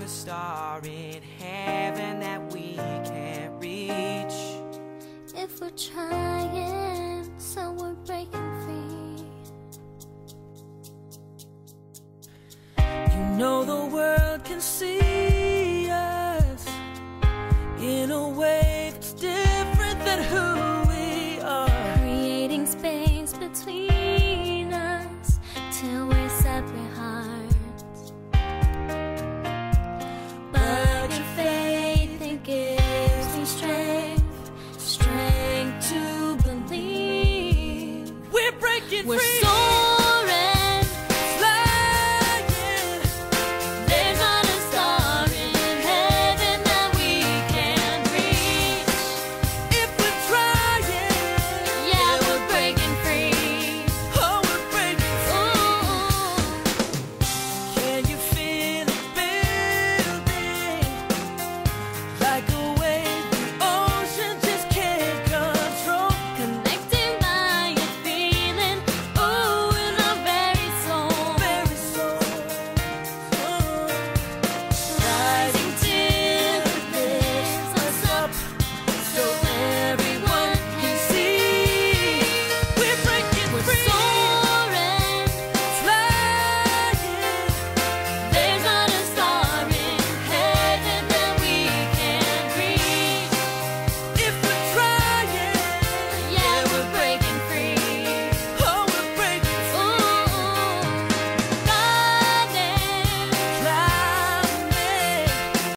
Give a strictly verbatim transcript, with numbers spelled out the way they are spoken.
not a star in heaven that we can't reach. If we're trying, so we're breaking free. You know the world can see us in a way that's different than who we are. Creating space between us till we're separate.